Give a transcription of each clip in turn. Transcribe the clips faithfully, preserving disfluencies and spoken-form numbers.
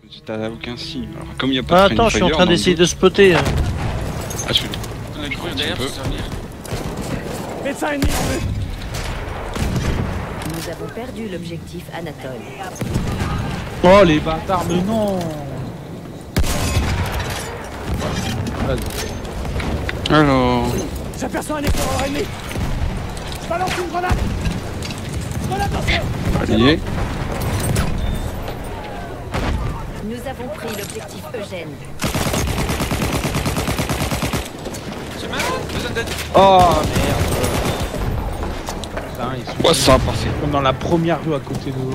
T'as aucun signe. Alors, comme il n'y a pas Ah, de attends, je suis en train d'essayer de spotter. Ah, tu On a courir derrière pour se revenir. Médecin ennemi en vue. Nous avons perdu l'objectif Anatole. Oh les bâtards, mais non. Alors... J'aperçois un éclaireur ennemi. Je balance une grenade. Grenade en feu. Allié. Nous avons pris l'objectif Eugène. C'est mal, besoin d'aide. Oh merde. Putain, ils sont Ouais, ça a passé. comme dans la première rue à côté de nous.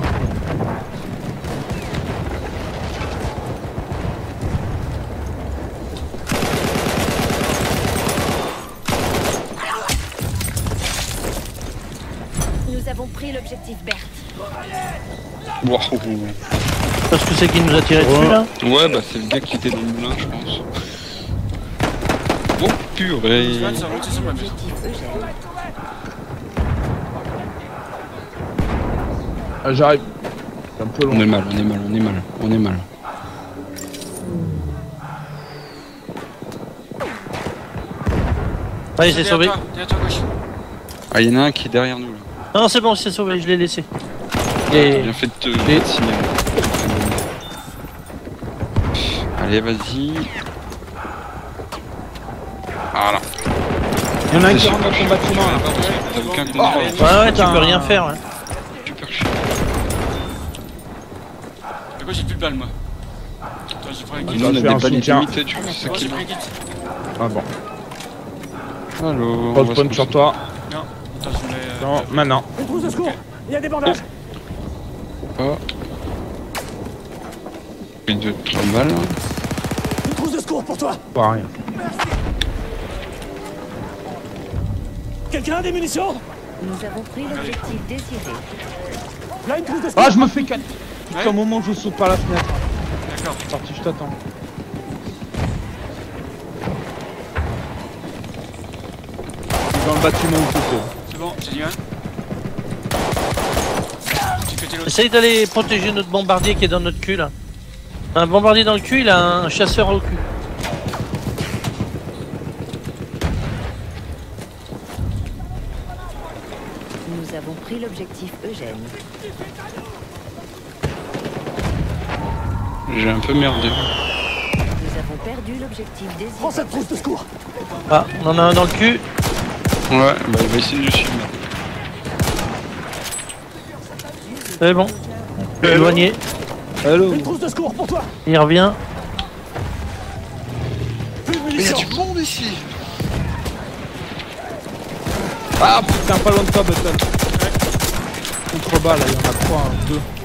Nous avons pris l'objectif Berthe. Wow. Parce que c'est qui nous a tiré dessus là. Ouais, bah c'est le gars qui était dans le moulin, je pense. Oh purée. Ça va monter sur ma maison. L'objectif Eugène. Ah, j'arrive. C'est un peu long. On est mal, on est mal, on est mal, on est mal. Ouais, il s'est sauvé. Derrière toi, gauche. Ah, il y en a un qui est derrière nous là. Non, c'est bon, il s'est sauvé, je l'ai laissé. T'as Et... bien fait de te de te signaler. Allez, vas-y. Voilà. Il y en a un qui C'est rentre dans ton super bâtiment là. T'as aucun Oh, contrôle. Ouais, ouais, tu peux rien faire. Ouais. Super chiant. À gauche, j'ai plus de balles, moi. Attends, j'ai pris un Ah, guide. Nous, on a je fais des un balles soutien. illimitées, tu vois, c'est ça Moi, qui j'ai est pris un bien. guide. Ah bon. Alors, Pas on de va spawn se sur toi. Non, attends, je mets. euh, Non, maintenant. Une trousse de secours. Il y a des bandages. pas. Pris deux, trois balles. Une trousse de secours pour toi. Pas rien. Quelqu'un a des munitions? Nous avons pris l'objectif désiré. Là, une trousse de secours. Ah, je me fais cal. Ouais. Au moment où je saute par la fenêtre. D'accord. C'est parti, je t'attends. Dans le bâtiment où tu es. C'est bon, j'ai dit un. J'ai pété l'autre. Essaye d'aller protéger notre bombardier qui est dans notre cul là. Un bombardier dans le cul, il a un chasseur au cul. Nous avons pris l'objectif Eugène. J'ai un peu merdé. Nous avons perdu l'objectif Prends désiré. cette trousse de secours. Ah, on en a un dans le cul. Ouais, bah il va essayer de le suivre. C'est bon. Éloigné. Hello. Une trousse de secours pour toi. Il revient. Plus de Mais il y a munitions. du monde ici. Ah putain, pas loin de toi, Button. Contre-bas, là, il y en a trois, hein,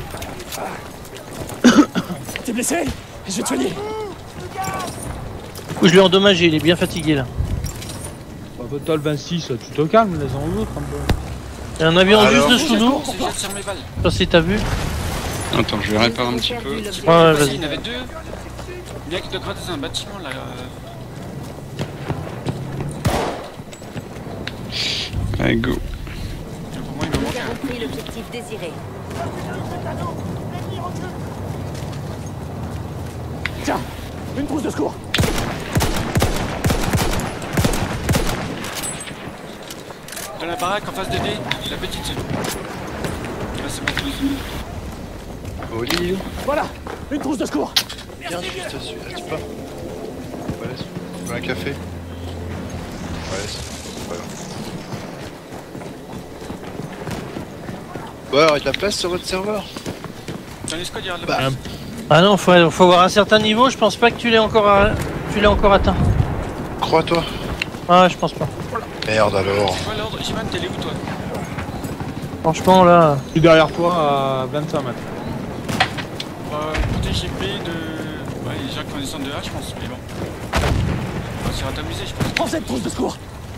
deux. T'es blessé? Je vais te soigner. Ouh, je l'ai endommagé, il est bien fatigué là. Bah, Button vingt-six, tu te calmes, laisse-en l'autre un peu. Il y a un avion Alors, juste dessous nous. C'est déjà sur mes balles. Je sais pas si t'as vu. Attends, je vais réparer un petit peu. Ouais, ouais, Vas-y, vas-y. il y en avait deux. Il y a qui doit gratter dans un bâtiment là. euh. Allez, go. Pour moi, il me Nous manque avons un. pris l'objectif désiré. Tiens, une trousse de secours. Dans la baraque en face de D, la petite. Ah, c'est bon. Oli. Voilà, une trousse de secours. Regarde juste celui-là, tu pas. Ouais, laisse. Tu veux un café? Ouais, laisse. C'est pas grave. Bon alors, il y a de la place sur votre serveur? Dans les squads, il y a là-bas. Bah, Ah non, faut, faut avoir un certain niveau, je pense pas que tu l'aies encore, à- tu l'aies encore atteint. crois-toi. Ah, je pense pas. Merde alors. C'est quoi l'ordre? Jiman, t'es allé où toi? Franchement là. Je suis derrière toi à vingt-cinq mètres. Euh, côté G P de. Ouais, les gens qui vont descendre de A, je pense, mais bon. On va se t'amuser, je pense. Prends cette trousse de secours.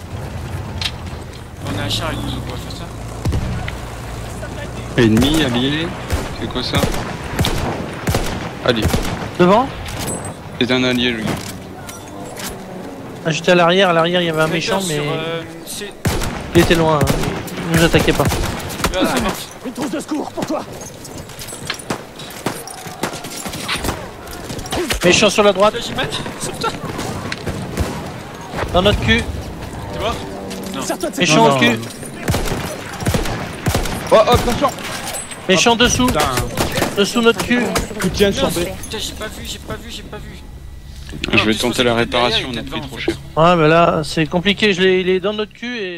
On a un char avec nous, on va faire ça. Ennemi, allié. C'est quoi ça? Allez. Devant. C'est un allié, le gars. Ah, j'étais à l'arrière, à l'arrière il y avait un méchant mais Sur, euh, c'est. il était loin, hein. Il nous attaquait pas. Là, c'est mort. Une trousse de secours pour toi. Méchant sur la droite, Là, j'y mets. Sauve-toi. dans notre cul. T'es mort? Non. Serre-toi de cette Méchant Non, au cul. non. Oh, oh, attention. Méchant dessous. Putain, Dessous notre cul. soutien sur B. Putain, j'ai pas vu, j'ai pas vu, j'ai pas vu. Je vais Ah, tenter la derrière, réparation, il on a était pris devant, trop en cher. fait. Ouais, mais là, c'est compliqué. Je l'ai, il est dans notre cul et